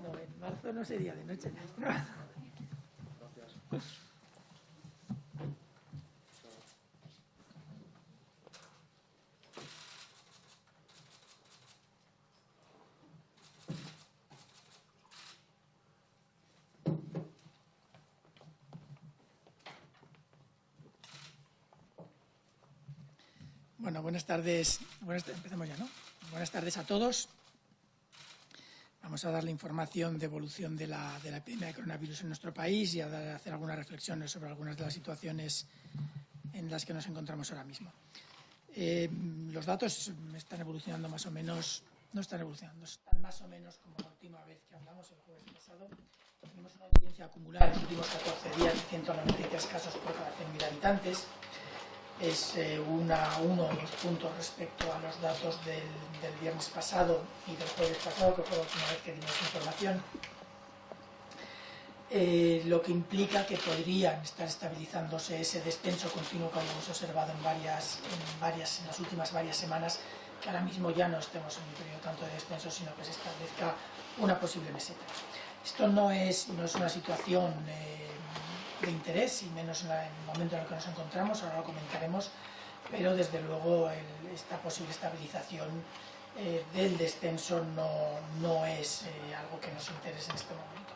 No, en marzo no sería de noche. Bueno, buenas tardes. Empecemos ya, ¿no? Buenas tardes a todos. Vamos a dar la información de evolución de la epidemia de coronavirus en nuestro país y a hacer algunas reflexiones sobre algunas de las situaciones en las que nos encontramos ahora mismo. Los datos están evolucionando más o menos, no están evolucionando, están más o menos como la última vez que hablamos, el jueves pasado. Tenemos una audiencia acumulada en los últimos 14 días de 193 casos por cada 100.000 habitantes. Es uno o dos puntos respecto a los datos del viernes pasado y del jueves pasado, que fue la última vez que dimos información, lo que implica que podrían estar estabilizándose ese descenso continuo que habíamos observado en las últimas varias semanas, que ahora mismo ya no estemos en un periodo tanto de descenso, sino que se establezca una posible meseta. Esto no es una situación de interés, y menos en el momento en el que nos encontramos, ahora lo comentaremos, pero desde luego esta posible estabilización del descenso no es algo que nos interese en este momento.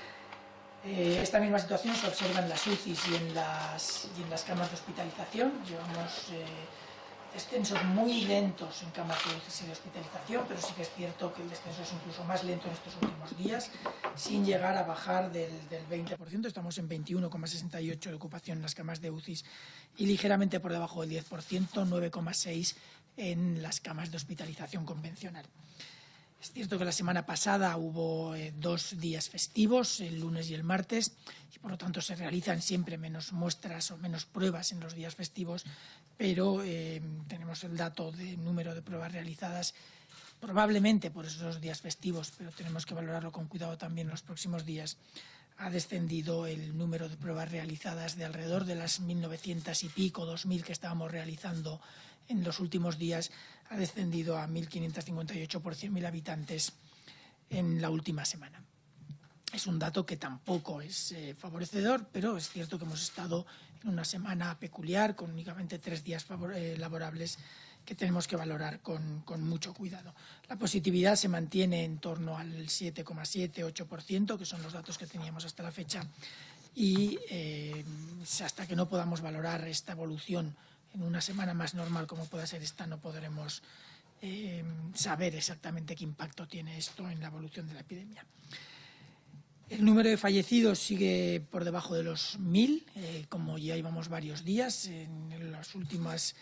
Esta misma situación se observa en las UCIs y en las camas de hospitalización. Llevamos descensos muy lentos en camas de UCI y de hospitalización, pero sí que es cierto que el descenso es incluso más lento en estos últimos días, sin llegar a bajar del 20%. Estamos en 21,68% de ocupación en las camas de UCI y ligeramente por debajo del 10%, 9,6% en las camas de hospitalización convencional. Es cierto que la semana pasada hubo 2 días festivos, el lunes y el martes, y por lo tanto se realizan siempre menos muestras o menos pruebas en los días festivos, pero tenemos el dato de número de pruebas realizadas, probablemente por esos días festivos, pero tenemos que valorarlo con cuidado también en los próximos días. Ha descendido el número de pruebas realizadas de alrededor de las 1.900 y pico, 2.000 que estábamos realizando en los últimos días, ha descendido a 1.558 por 100.000 habitantes en la última semana. Es un dato que tampoco es favorecedor, pero es cierto que hemos estado en una semana peculiar, con únicamente 3 días laborables, que tenemos que valorar con mucho cuidado. La positividad se mantiene en torno al 7,7-8%, que son los datos que teníamos hasta la fecha, y hasta que no podamos valorar esta evolución en una semana más normal como pueda ser esta, no podremos saber exactamente qué impacto tiene esto en la evolución de la epidemia. El número de fallecidos sigue por debajo de los 1.000, como ya llevamos varios días. En los últimos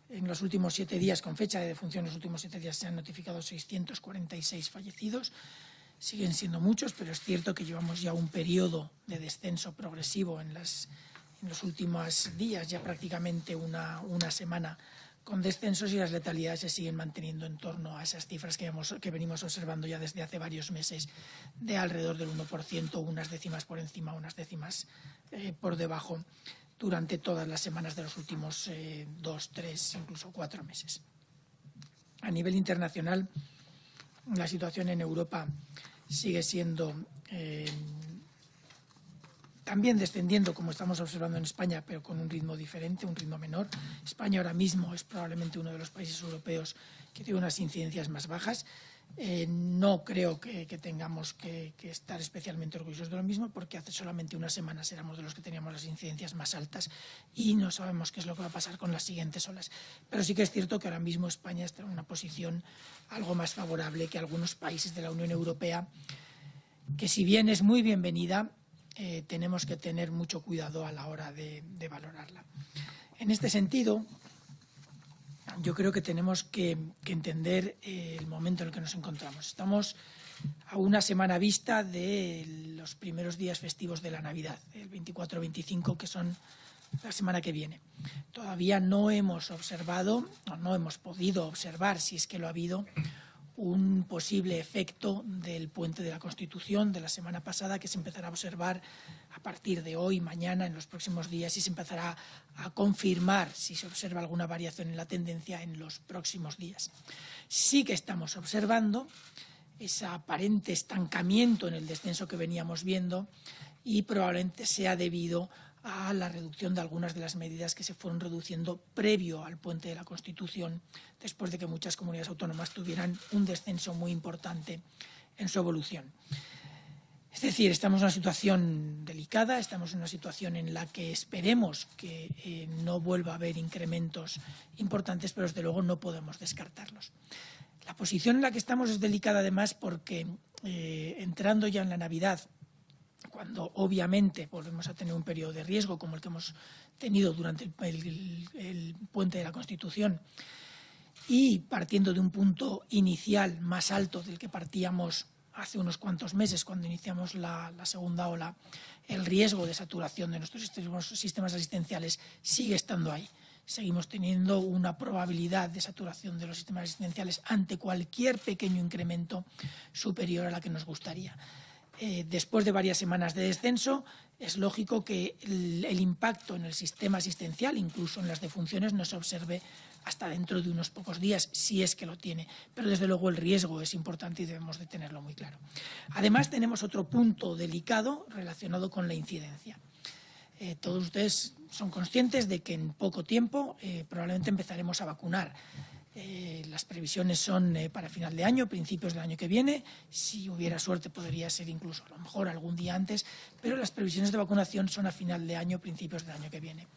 7 días, con fecha de defunción, en los últimos 7 días se han notificado 646 fallecidos. Siguen siendo muchos, pero es cierto que llevamos ya un periodo de descenso progresivo en los últimos días, ya prácticamente una semana con descensos, y las letalidades se siguen manteniendo en torno a esas cifras que venimos observando ya desde hace varios meses, de alrededor del 1%, unas décimas por encima, unas décimas por debajo, durante todas las semanas de los últimos 2, 3, incluso 4 meses. A nivel internacional, la situación en Europa sigue siendo también descendiendo, como estamos observando en España, pero con un ritmo diferente, un ritmo menor. España ahora mismo es probablemente uno de los países europeos que tiene unas incidencias más bajas. No creo que tengamos que estar especialmente orgullosos de lo mismo, porque hace solamente unas semanas éramos de los que teníamos las incidencias más altas y no sabemos qué es lo que va a pasar con las siguientes olas. Pero sí que es cierto que ahora mismo España está en una posición algo más favorable que algunos países de la Unión Europea, que si bien es muy bienvenida, tenemos que tener mucho cuidado a la hora de valorarla. En este sentido, yo creo que tenemos que entender el momento en el que nos encontramos. Estamos a una semana vista de los primeros días festivos de la Navidad, el 24-25, que son la semana que viene. Todavía no hemos observado, o no hemos podido observar, si es que lo ha habido, un posible efecto del puente de la Constitución de la semana pasada, que se empezará a observar a partir de hoy, mañana, en los próximos días, y se empezará a confirmar si se observa alguna variación en la tendencia en los próximos días. Sí que estamos observando ese aparente estancamiento en el descenso que veníamos viendo, y probablemente sea debido a la reducción de algunas de las medidas que se fueron reduciendo previo al puente de la Constitución, después de que muchas comunidades autónomas tuvieran un descenso muy importante en su evolución. Es decir, estamos en una situación delicada, estamos en una situación en la que esperemos que no vuelva a haber incrementos importantes, pero desde luego no podemos descartarlos. La posición en la que estamos es delicada además porque entrando ya en la Navidad, cuando obviamente volvemos a tener un periodo de riesgo como el que hemos tenido durante el puente de la Constitución, y partiendo de un punto inicial más alto del que partíamos hace unos cuantos meses cuando iniciamos la segunda ola, el riesgo de saturación de nuestros sistemas asistenciales sigue estando ahí. Seguimos teniendo una probabilidad de saturación de los sistemas asistenciales ante cualquier pequeño incremento superior a la que nos gustaría. Después de varias semanas de descenso, es lógico que el impacto en el sistema asistencial, incluso en las defunciones, no se observe hasta dentro de unos pocos días, si es que lo tiene. Pero desde luego el riesgo es importante y debemos de tenerlo muy claro. Además, tenemos otro punto delicado relacionado con la incidencia. Todos ustedes son conscientes de que en poco tiempo probablemente empezaremos a vacunar. Las previsiones son para final de año, principios del año que viene. Si hubiera suerte podría ser incluso a lo mejor algún día antes, pero las previsiones de vacunación son a final de año, principios del año que viene.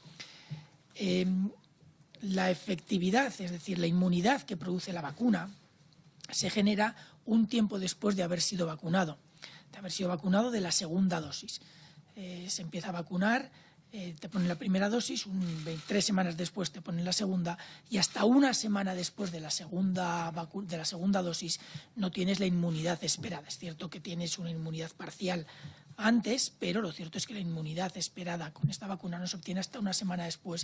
La efectividad, es decir, la inmunidad que produce la vacuna, se genera un tiempo después de haber sido vacunado, de la segunda dosis. Se empieza a vacunar, te ponen la primera dosis, 3 semanas después te ponen la segunda, y hasta una semana después de la segunda dosis no tienes la inmunidad esperada. Es cierto que tienes una inmunidad parcial antes, pero lo cierto es que la inmunidad esperada con esta vacuna no se obtiene hasta una semana después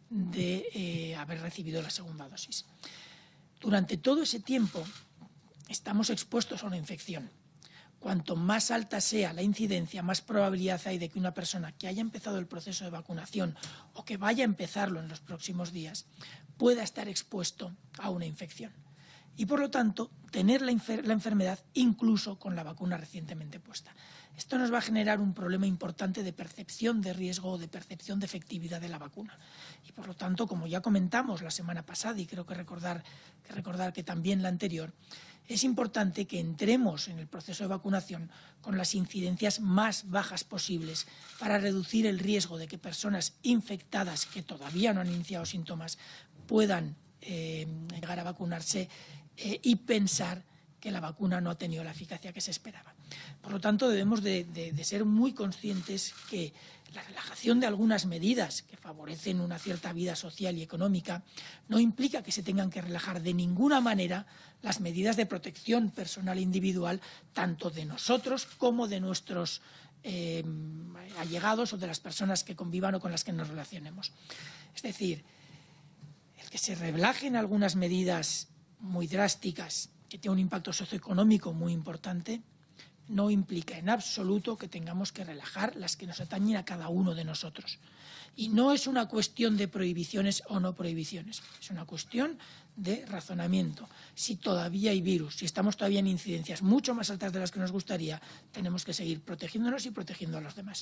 de haber recibido la segunda dosis. Durante todo ese tiempo estamos expuestos a una infección. Cuanto más alta sea la incidencia, más probabilidad hay de que una persona que haya empezado el proceso de vacunación o que vaya a empezarlo en los próximos días pueda estar expuesto a una infección. Y, por lo tanto, tener la enfermedad incluso con la vacuna recientemente puesta. Esto nos va a generar un problema importante de percepción de riesgo o de percepción de efectividad de la vacuna. Y, por lo tanto, como ya comentamos la semana pasada, y creo que recordar que también la anterior, es importante que entremos en el proceso de vacunación con las incidencias más bajas posibles para reducir el riesgo de que personas infectadas que todavía no han iniciado síntomas puedan llegar a vacunarse y pensar que la vacuna no ha tenido la eficacia que se esperaba. Por lo tanto, debemos de ser muy conscientes que la relajación de algunas medidas que favorecen una cierta vida social y económica no implica que se tengan que relajar de ninguna manera las medidas de protección personal e individual, tanto de nosotros como de nuestros allegados o de las personas que convivan o con las que nos relacionemos. Es decir, el que se relajen algunas medidas muy drásticas que tienen un impacto socioeconómico muy importante no implica en absoluto que tengamos que relajar las que nos atañen a cada uno de nosotros. Y no es una cuestión de prohibiciones o no prohibiciones, es una cuestión de razonamiento. Si todavía hay virus, si estamos todavía en incidencias mucho más altas de las que nos gustaría, tenemos que seguir protegiéndonos y protegiendo a los demás.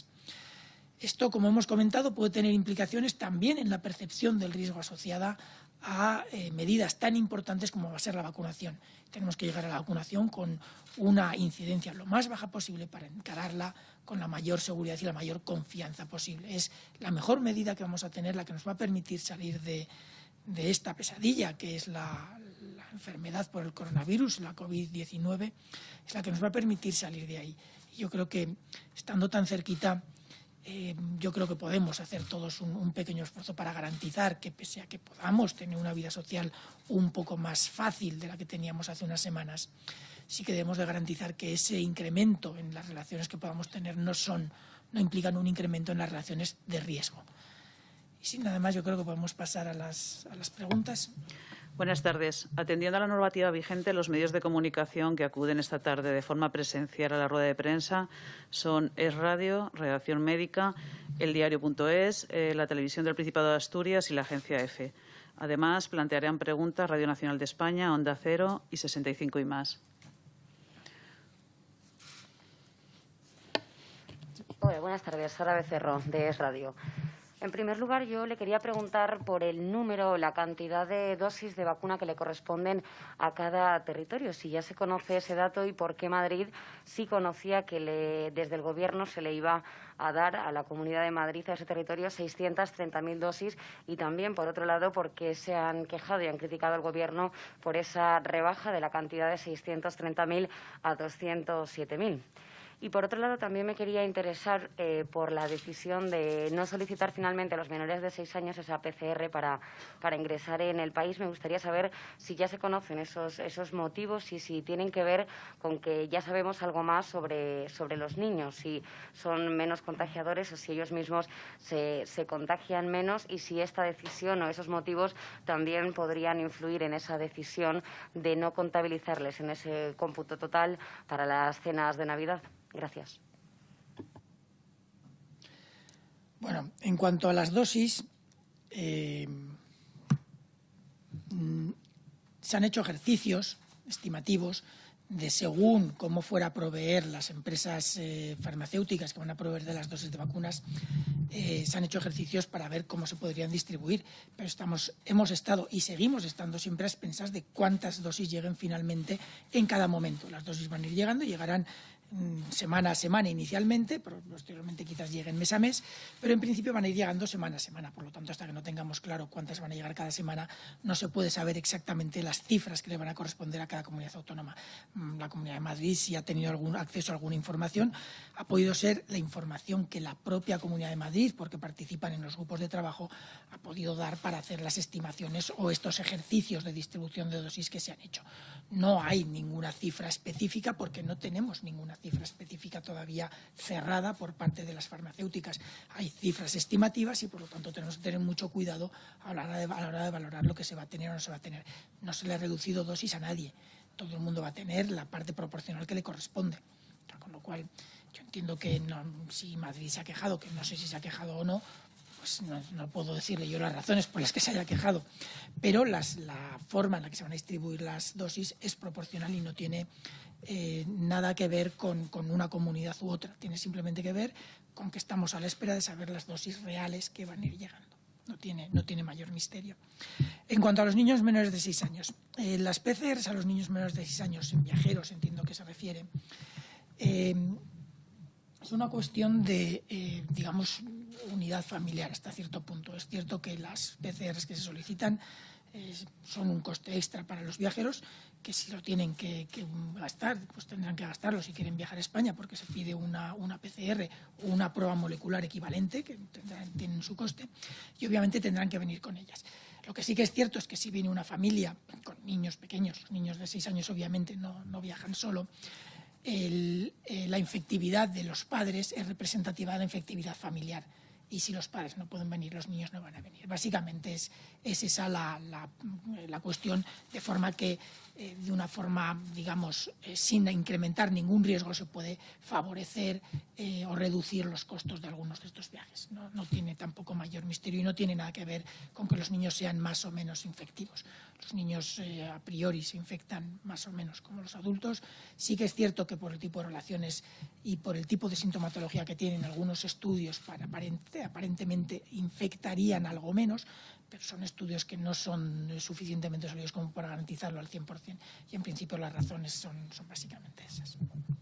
Esto, como hemos comentado, puede tener implicaciones también en la percepción del riesgo asociada a medidas tan importantes como va a ser la vacunación. Tenemos que llegar a la vacunación con una incidencia lo más baja posible para encararla con la mayor seguridad y la mayor confianza posible. Es la mejor medida que vamos a tener, la que nos va a permitir salir de esta pesadilla que es la enfermedad por el coronavirus, la COVID-19, es la que nos va a permitir salir de ahí. Y yo creo que, estando tan cerquita, yo creo que podemos hacer todos un pequeño esfuerzo para garantizar que, pese a que podamos tener una vida social un poco más fácil de la que teníamos hace unas semanas, sí que debemos de garantizar que ese incremento en las relaciones que podamos tener no implican un incremento en las relaciones de riesgo. Y sin nada más, yo creo que podemos pasar a las preguntas. Buenas tardes. Atendiendo a la normativa vigente, los medios de comunicación que acuden esta tarde de forma presencial a la rueda de prensa son Es Radio, Redacción Médica, eldiario.es, la Televisión del Principado de Asturias y la Agencia EFE. Además, plantearán preguntas Radio Nacional de España, Onda Cero y 65 y más. Buenas tardes, Sara Becerro, de Es Radio. En primer lugar, yo le quería preguntar por el número, la cantidad de dosis de vacuna que le corresponden a cada territorio, si ya se conoce ese dato y por qué Madrid sí conocía que desde el Gobierno se le iba a dar a la Comunidad de Madrid, a ese territorio, 630.000 dosis y también, por otro lado, por qué se han quejado y han criticado al Gobierno por esa rebaja de la cantidad de 630.000 a 207.000. Y, por otro lado, también me quería interesar por la decisión de no solicitar finalmente a los menores de 6 años esa PCR para ingresar en el país. Me gustaría saber si ya se conocen esos motivos y si tienen que ver con que ya sabemos algo más sobre los niños, si son menos contagiadores o si ellos mismos se contagian menos y si esta decisión o esos motivos también podrían influir en esa decisión de no contabilizarles en ese cómputo total para las cenas de Navidad. Gracias. Bueno, en cuanto a las dosis, se han hecho ejercicios estimativos de según cómo fuera a proveer las empresas farmacéuticas que van a proveer de las dosis de vacunas, se han hecho ejercicios para ver cómo se podrían distribuir, pero hemos estado y seguimos estando siempre a expensas de cuántas dosis lleguen finalmente en cada momento. Las dosis van a ir llegando, llegarán semana a semana inicialmente, pero posteriormente quizás lleguen mes a mes, pero en principio van a ir llegando semana a semana. Por lo tanto, hasta que no tengamos claro cuántas van a llegar cada semana, no se puede saber exactamente las cifras que le van a corresponder a cada comunidad autónoma. La Comunidad de Madrid, si ha tenido acceso a alguna información, ha podido ser la información que la propia Comunidad de Madrid, porque participan en los grupos de trabajo, ha podido dar para hacer las estimaciones o estos ejercicios de distribución de dosis que se han hecho. No hay ninguna cifra específica porque no tenemos ninguna cifra específica todavía cerrada por parte de las farmacéuticas. Hay cifras estimativas y, por lo tanto, tenemos que tener mucho cuidado a la hora de valorar lo que se va a tener o no se va a tener. No se le ha reducido dosis a nadie. Todo el mundo va a tener la parte proporcional que le corresponde. Con lo cual, yo entiendo que si Madrid se ha quejado, que no sé si se ha quejado o no, pues no puedo decirle yo las razones por las que se haya quejado, pero la forma en la que se van a distribuir las dosis es proporcional y no tiene nada que ver con una comunidad u otra. Tiene simplemente que ver con que estamos a la espera de saber las dosis reales que van a ir llegando. No tiene mayor misterio. En cuanto a los niños menores de 6 años, las PCRs a los niños menores de 6 años, en viajeros, entiendo que se refiere, es una cuestión de, digamos, unidad familiar hasta cierto punto. Es cierto que las PCRs que se solicitan son un coste extra para los viajeros, que si lo tienen que gastar, pues tendrán que gastarlo si quieren viajar a España, porque se pide una PCR o una prueba molecular equivalente, que tienen su coste, y obviamente tendrán que venir con ellas. Lo que sí que es cierto es que si viene una familia con niños pequeños, los niños de 6 años obviamente no viajan solo, la infectividad de los padres es representativa de la infectividad familiar. Y si los padres no pueden venir, los niños no van a venir. Básicamente es esa la cuestión, de forma que de una forma, digamos, sin incrementar ningún riesgo, se puede favorecer o reducir los costos de algunos de estos viajes. No tiene tampoco mayor misterio y no tiene nada que ver con que los niños sean más o menos infectivos. Los niños a priori se infectan más o menos como los adultos. Sí que es cierto que por el tipo de relaciones y por el tipo de sintomatología que tienen, algunos estudios aparentemente infectarían algo menos, pero son estudios que no son suficientemente sólidos como para garantizarlo al 100%. Y en principio las razones son básicamente esas.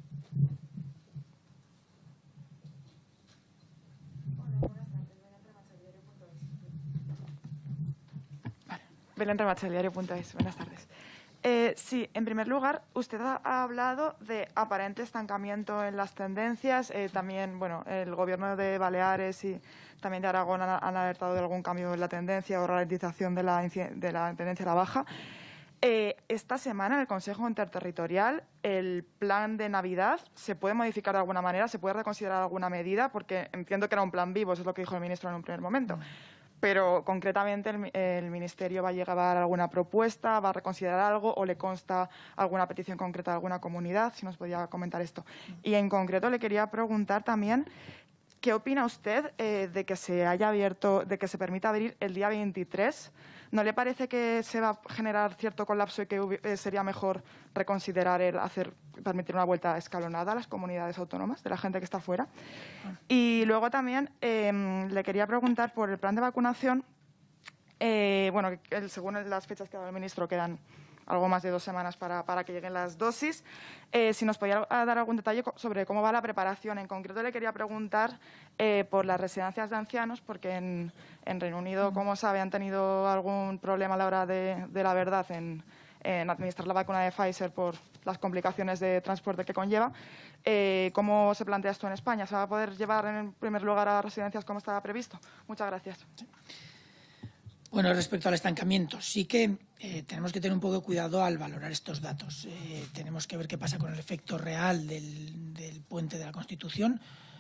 Belén Remacha, diario.es. Buenas tardes. Sí, en primer lugar, usted ha hablado de aparente estancamiento en las tendencias. También, bueno, el Gobierno de Baleares y también de Aragón han alertado de algún cambio en la tendencia o ralentización de la tendencia a la baja. Esta semana, en el Consejo Interterritorial, el plan de Navidad se puede modificar de alguna manera, se puede reconsiderar alguna medida, porque entiendo que era un plan vivo, eso es lo que dijo el ministro en un primer momento. Pero concretamente el Ministerio va a llevar alguna propuesta, va a reconsiderar algo o le consta alguna petición concreta de alguna comunidad, si nos podía comentar esto. Y en concreto le quería preguntar también ¿qué opina usted de que se haya abierto, de que se permita abrir el día 23 ¿no le parece que se va a generar cierto colapso y que sería mejor reconsiderar permitir una vuelta escalonada a las comunidades autónomas de la gente que está fuera? Y luego también le quería preguntar por el plan de vacunación. Bueno, según las fechas que ha dado el ministro, quedan algo más de 2 semanas para que lleguen las dosis. Si nos podía dar algún detalle sobre cómo va la preparación. En concreto, le quería preguntar por las residencias de ancianos, porque en Reino Unido, como sabe, han tenido algún problema a la hora de la verdad en administrar la vacuna de Pfizer por las complicaciones de transporte que conlleva. ¿Cómo se plantea esto en España? ¿Se va a poder llevar en primer lugar a las residencias como estaba previsto? Muchas gracias. Bueno, respecto al estancamiento, sí que tenemos que tener un poco de cuidado al valorar estos datos. Tenemos que ver qué pasa con el efecto real del puente de la Constitución.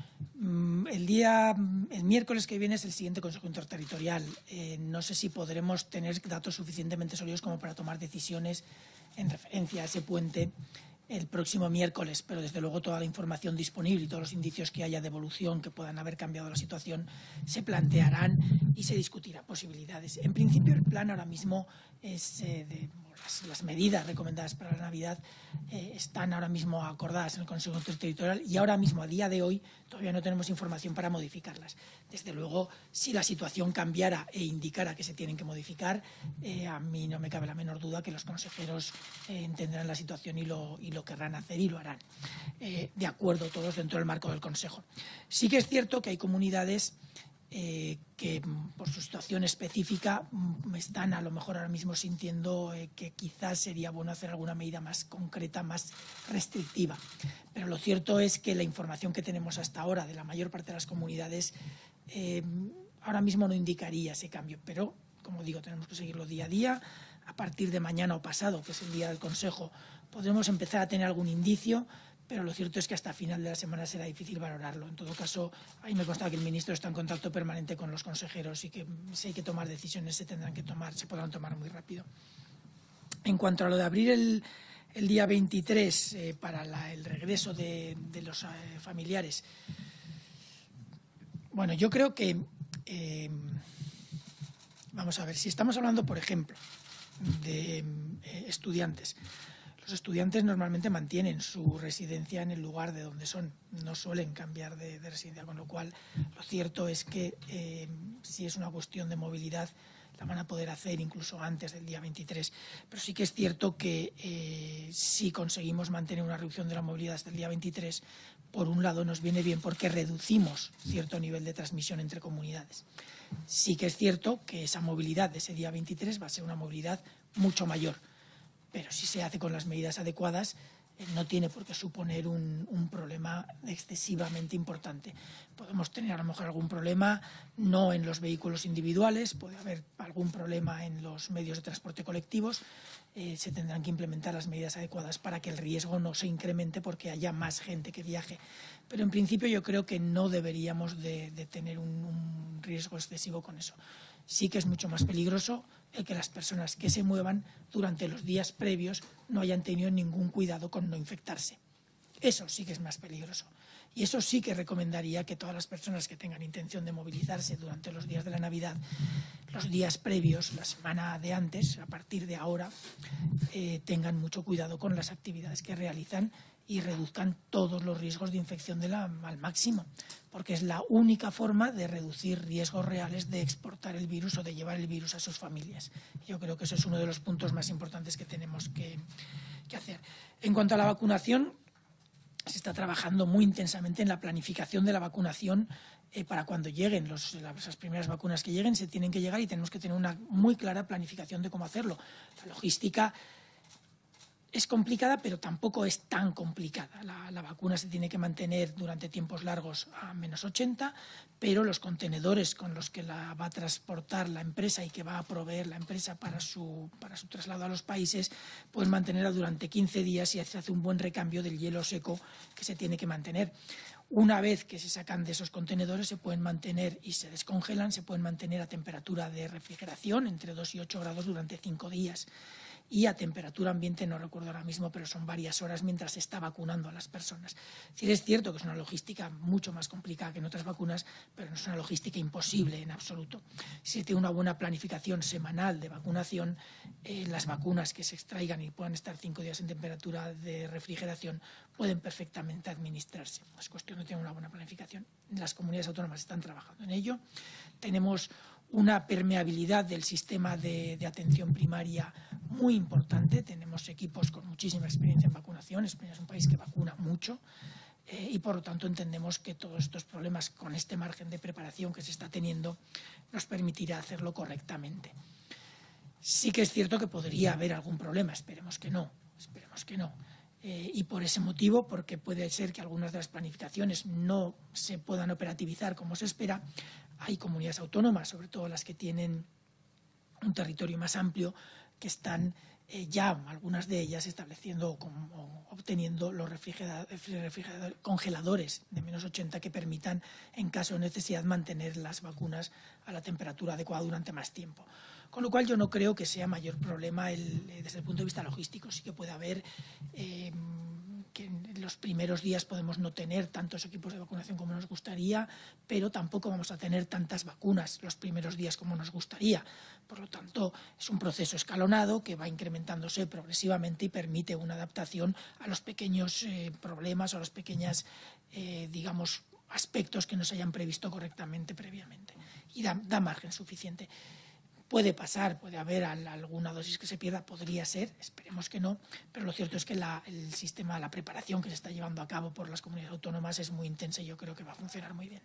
El miércoles que viene es el siguiente Consejo Interterritorial. No sé si podremos tener datos suficientemente sólidos como para tomar decisiones en referencia a ese puente el próximo miércoles, pero desde luego toda la información disponible y todos los indicios que haya de evolución que puedan haber cambiado la situación se plantearán y se discutirán posibilidades. En principio, el plan ahora mismo es las medidas recomendadas para la Navidad están ahora mismo acordadas en el Consejo Interterritorial y ahora mismo, a día de hoy, todavía no tenemos información para modificarlas. Desde luego, si la situación cambiara e indicara que se tienen que modificar, a mí no me cabe la menor duda que los consejeros entenderán la situación y lo querrán hacer y lo harán. De acuerdo, todos dentro del marco del Consejo. Sí que es cierto que hay comunidades que por su situación específica están a lo mejor ahora mismo sintiendo que quizás sería bueno hacer alguna medida más concreta, más restrictiva. Pero lo cierto es que la información que tenemos hasta ahora de la mayor parte de las comunidades ahora mismo no indicaría ese cambio. Pero, como digo, tenemos que seguirlo día a día. A partir de mañana o pasado, que es el día del Consejo, podremos empezar a tener algún indicio, pero lo cierto es que hasta final de la semana será difícil valorarlo. En todo caso, ahí me consta que el ministro está en contacto permanente con los consejeros y que si hay que tomar decisiones se podrán tomar muy rápido. En cuanto a lo de abrir el día 23 para el regreso de los familiares, bueno, yo creo que, vamos a ver, si estamos hablando, por ejemplo, de estudiantes. Los estudiantes normalmente mantienen su residencia en el lugar de donde son, no suelen cambiar de residencia, con lo cual lo cierto es que si es una cuestión de movilidad la van a poder hacer incluso antes del día 23. Pero sí que es cierto que si conseguimos mantener una reducción de la movilidad hasta el día 23, por un lado nos viene bien porque reducimos cierto nivel de transmisión entre comunidades. Sí que es cierto que esa movilidad de ese día 23 va a ser una movilidad mucho mayor, pero si se hace con las medidas adecuadas no tiene por qué suponer un problema excesivamente importante. Podemos tener a lo mejor algún problema no en los vehículos individuales, puede haber algún problema en los medios de transporte colectivos, se tendrán que implementar las medidas adecuadas para que el riesgo no se incremente porque haya más gente que viaje. Pero en principio yo creo que no deberíamos de tener un riesgo excesivo con eso. Sí que es mucho más peligroso el que las personas que se muevan durante los días previos no hayan tenido ningún cuidado con no infectarse. Eso sí que es más peligroso. Y eso sí que recomendaría que todas las personas que tengan intención de movilizarse durante los días de la Navidad, los días previos, la semana de antes, a partir de ahora, tengan mucho cuidado con las actividades que realizan y reduzcan todos los riesgos de infección al máximo, porque es la única forma de reducir riesgos reales de exportar el virus o de llevar el virus a sus familias. Yo creo que eso es uno de los puntos más importantes que tenemos que hacer. En cuanto a la vacunación, se está trabajando muy intensamente en la planificación de la vacunación para cuando lleguen las primeras vacunas que lleguen, se tienen que llegar y tenemos que tener una muy clara planificación de cómo hacerlo. La logística es complicada, pero tampoco es tan complicada. La vacuna se tiene que mantener durante tiempos largos a -80, pero los contenedores con los que la va a transportar la empresa y que va a proveer la empresa para su traslado a los países pueden mantenerla durante 15 días y se hace un buen recambio del hielo seco que se tiene que mantener. Una vez que se sacan de esos contenedores se pueden mantener y se descongelan, se pueden mantener a temperatura de refrigeración entre 2 y 8 grados durante 5 días. y a temperatura ambiente, no recuerdo ahora mismo, pero son varias horas mientras se está vacunando a las personas. Es decir, es cierto que es una logística mucho más complicada que en otras vacunas, pero no es una logística imposible en absoluto. Si se tiene una buena planificación semanal de vacunación, las vacunas que se extraigan y puedan estar 5 días en temperatura de refrigeración pueden perfectamente administrarse. Es cuestión de tener una buena planificación. Las comunidades autónomas están trabajando en ello. Tenemos una permeabilidad del sistema de atención primaria muy importante. Tenemos equipos con muchísima experiencia en vacunación. España es un país que vacuna mucho y, por lo tanto, entendemos que todos estos problemas, con este margen de preparación que se está teniendo, nos permitirá hacerlo correctamente. Sí que es cierto que podría haber algún problema, esperemos que no. Y por ese motivo, porque puede ser que algunas de las planificaciones no se puedan operativizar como se espera, hay comunidades autónomas, sobre todo las que tienen un territorio más amplio, que están ya, algunas de ellas, estableciendo o obteniendo los congeladores de -80 que permitan, en caso de necesidad, mantener las vacunas a la temperatura adecuada durante más tiempo. Con lo cual yo no creo que sea mayor problema desde el punto de vista logístico. Sí que puede haber que en los primeros días podemos no tener tantos equipos de vacunación como nos gustaría, pero tampoco vamos a tener tantas vacunas los primeros días como nos gustaría. Por lo tanto, es un proceso escalonado que va incrementándose progresivamente y permite una adaptación a los pequeños problemas o a los pequeños, digamos, aspectos que no se hayan previsto correctamente previamente. Y da margen suficiente. Puede pasar, puede haber alguna dosis que se pierda, podría ser, esperemos que no, pero lo cierto es que el sistema, la preparación que se está llevando a cabo por las comunidades autónomas es muy intensa y yo creo que va a funcionar muy bien.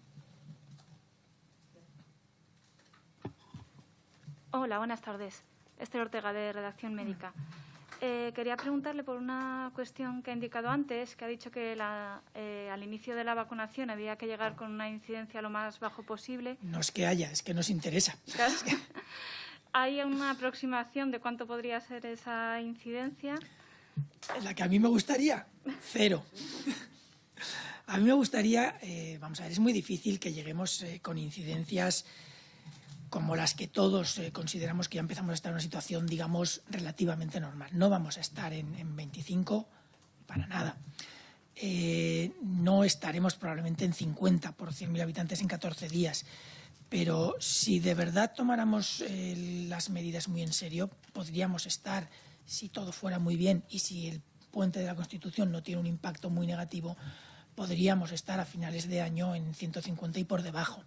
Hola, buenas tardes. Esther Ortega, de Redacción Médica. Quería preguntarle por una cuestión que ha indicado antes, que ha dicho que al inicio de la vacunación había que llegar con una incidencia lo más bajo posible. No es que haya, es que nos interesa. Claro. ¿Hay una aproximación de cuánto podría ser esa incidencia? La que a mí me gustaría, 0. A mí me gustaría, vamos a ver, es muy difícil que lleguemos con incidencias como las que todos consideramos que ya empezamos a estar en una situación, digamos, relativamente normal. No vamos a estar en 25 para nada. No estaremos probablemente en 50 por 100.000 habitantes en 14 días. Pero si de verdad tomáramos las medidas muy en serio, podríamos estar, si todo fuera muy bien y si el puente de la Constitución no tiene un impacto muy negativo, podríamos estar a finales de año en 150 y por debajo.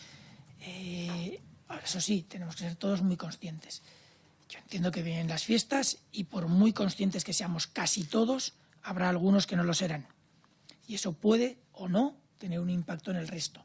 Eso sí, tenemos que ser todos muy conscientes. Yo entiendo que vienen las fiestas y por muy conscientes que seamos casi todos, habrá algunos que no lo serán. Y eso puede o no tener un impacto en el resto.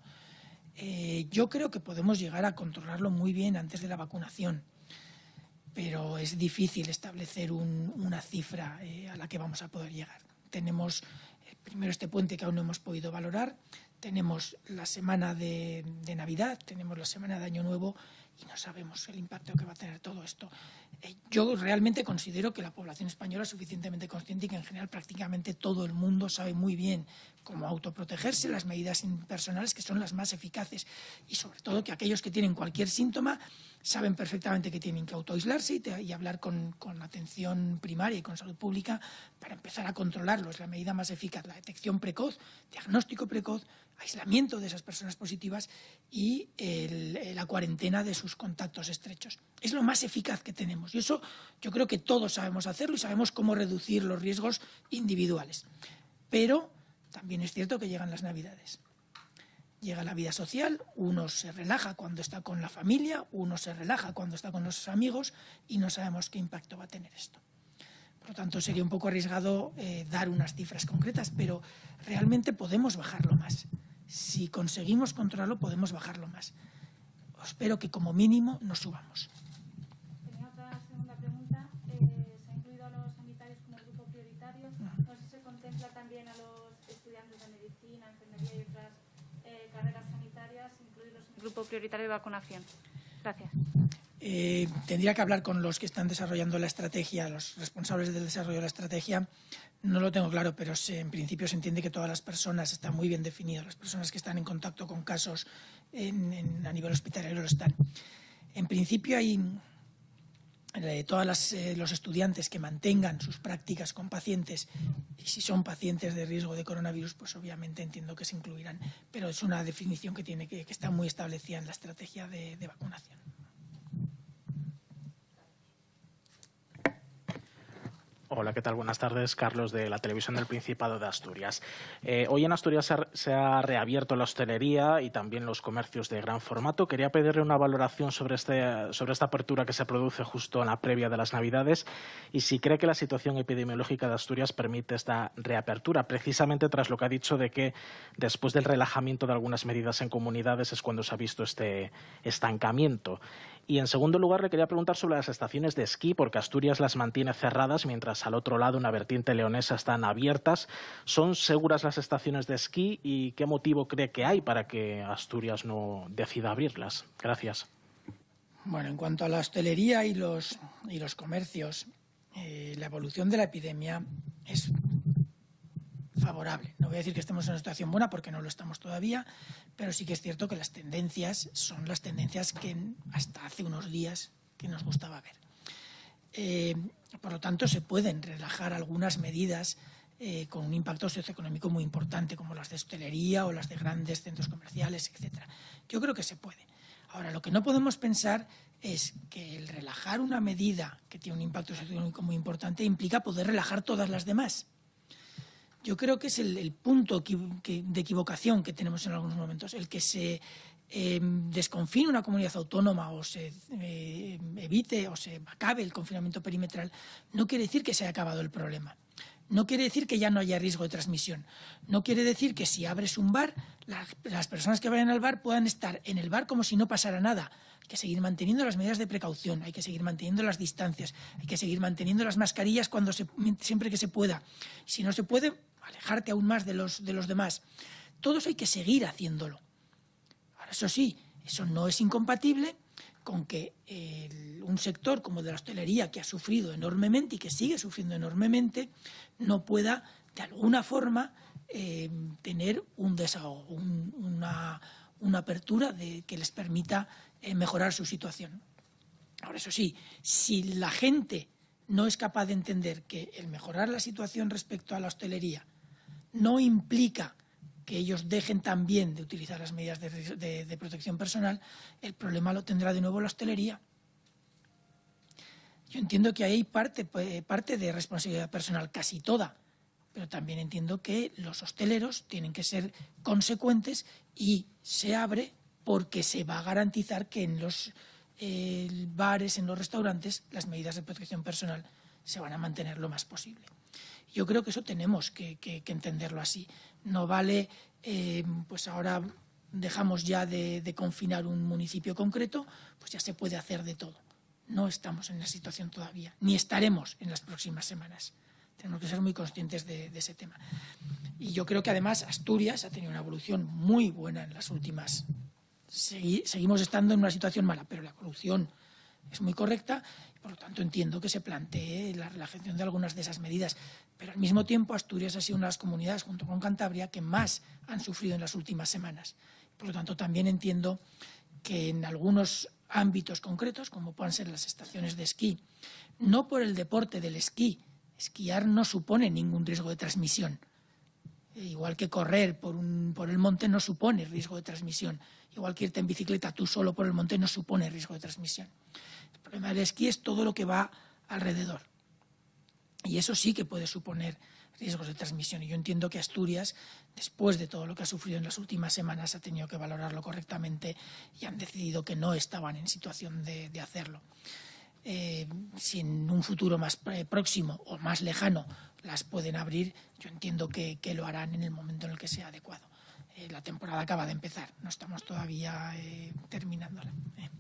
Yo creo que podemos llegar a controlarlo muy bien antes de la vacunación, pero es difícil establecer una cifra a la que vamos a poder llegar. Tenemos primero este puente que aún no hemos podido valorar, tenemos la semana de Navidad, tenemos la semana de Año Nuevo y no sabemos el impacto que va a tener todo esto. Yo realmente considero que la población española es suficientemente consciente y que en general prácticamente todo el mundo sabe muy bien cómo autoprotegerse, las medidas personales que son las más eficaces y sobre todo que aquellos que tienen cualquier síntoma saben perfectamente que tienen que autoaislarse y hablar con atención primaria y con salud pública para empezar a controlarlo. Es la medida más eficaz, la detección precoz, diagnóstico precoz, aislamiento de esas personas positivas y la cuarentena de sus contactos estrechos. Es lo más eficaz que tenemos y eso yo creo que todos sabemos hacerlo y sabemos cómo reducir los riesgos individuales. Pero también es cierto que llegan las Navidades. Llega la vida social, uno se relaja cuando está con la familia, uno se relaja cuando está con los amigos y no sabemos qué impacto va a tener esto. Por lo tanto, sería un poco arriesgado dar unas cifras concretas, pero realmente podemos bajarlo más. Si conseguimos controlarlo, podemos bajarlo más. Espero que como mínimo nos subamos. Tenía otra segunda pregunta. ¿Se ha incluido a los sanitarios como grupo prioritario? No sé si se contempla también a los estudiantes de medicina, enfermería y otras carreras sanitarias, incluirlos en el grupo prioritario de vacunación. Gracias. Tendría que hablar con los que están desarrollando la estrategia, los responsables del desarrollo de la estrategia. No lo tengo claro, pero en principio se entiende que todas las personas están muy bien definidas. Las personas que están en contacto con casos a nivel hospitalario lo están. En principio hay todos los estudiantes que mantengan sus prácticas con pacientes, y si son pacientes de riesgo de coronavirus, pues obviamente entiendo que se incluirán, pero es una definición que está muy establecida en la estrategia de vacunación. Hola, ¿qué tal? Buenas tardes. Carlos, de la Televisión del Principado de Asturias. Hoy en Asturias se ha reabierto la hostelería y también los comercios de gran formato. Quería pedirle una valoración sobre esta apertura que se produce justo en la previa de las Navidades y si cree que la situación epidemiológica de Asturias permite esta reapertura, precisamente tras lo que ha dicho de que después del relajamiento de algunas medidas en comunidades es cuando se ha visto este estancamiento. Y, en segundo lugar, le quería preguntar sobre las estaciones de esquí, porque Asturias las mantiene cerradas, mientras al otro lado, en la vertiente leonesa, están abiertas. ¿Son seguras las estaciones de esquí y qué motivo cree que hay para que Asturias no decida abrirlas? Gracias. Bueno, en cuanto a la hostelería y los comercios, la evolución de la epidemia es favorable. No voy a decir que estemos en una situación buena porque no lo estamos todavía, pero sí que es cierto que las tendencias son las tendencias que hasta hace unos días que nos gustaba ver. Por lo tanto, se pueden relajar algunas medidas con un impacto socioeconómico muy importante, como las de hostelería o las de grandes centros comerciales, etcétera. Yo creo que se puede. Ahora, lo que no podemos pensar es que el relajar una medida que tiene un impacto socioeconómico muy importante implica poder relajar todas las demás. Yo creo que es el punto de equivocación que tenemos en algunos momentos, el que se desconfine una comunidad autónoma o se evite o se acabe el confinamiento perimetral, no quiere decir que se haya acabado el problema. No quiere decir que ya no haya riesgo de transmisión. No quiere decir que si abres un bar, las personas que vayan al bar puedan estar en el bar como si no pasara nada. Hay que seguir manteniendo las medidas de precaución, hay que seguir manteniendo las distancias, hay que seguir manteniendo las mascarillas siempre que se pueda. Si no se puede, alejarte aún más de los demás. Todos hay que seguir haciéndolo. Ahora, eso sí, eso no es incompatible con que un sector como el de la hostelería, que ha sufrido enormemente y que sigue sufriendo enormemente, no pueda, de alguna forma, tener un desahogo, una apertura que les permita mejorar su situación. Ahora, eso sí, si la gente no es capaz de entender que el mejorar la situación respecto a la hostelería no implica que ellos dejen también de utilizar las medidas de protección personal, el problema lo tendrá de nuevo la hostelería. Yo entiendo que hay parte de responsabilidad personal, casi toda, pero también entiendo que los hosteleros tienen que ser consecuentes y se abre porque se va a garantizar que en los bares, en los restaurantes, las medidas de protección personal se van a mantener lo más posible. Yo creo que eso tenemos que entenderlo así. No vale, pues ahora dejamos ya de confinar un municipio concreto, pues ya se puede hacer de todo. No estamos en esa situación todavía, ni estaremos en las próximas semanas. Tenemos que ser muy conscientes de ese tema. Y yo creo que además Asturias ha tenido una evolución muy buena en las últimas. Seguimos estando en una situación mala, pero la evolución es muy correcta. Por lo tanto, entiendo que se plantee la relajación de algunas de esas medidas. Pero al mismo tiempo, Asturias ha sido una de las comunidades, junto con Cantabria, que más han sufrido en las últimas semanas. Por lo tanto, también entiendo que en algunos ámbitos concretos, como puedan ser las estaciones de esquí, no por el deporte del esquí, esquiar no supone ningún riesgo de transmisión. Igual que correr por el monte no supone riesgo de transmisión. Igual que irte en bicicleta tú solo por el monte no supone riesgo de transmisión. El problema del esquí es todo lo que va alrededor. Y eso sí que puede suponer riesgos de transmisión. Y yo entiendo que Asturias, después de todo lo que ha sufrido en las últimas semanas, ha tenido que valorarlo correctamente y han decidido que no estaban en situación de hacerlo. Si en un futuro más próximo o más lejano las pueden abrir, yo entiendo que lo harán en el momento en el que sea adecuado. La temporada acaba de empezar, no estamos todavía terminándola.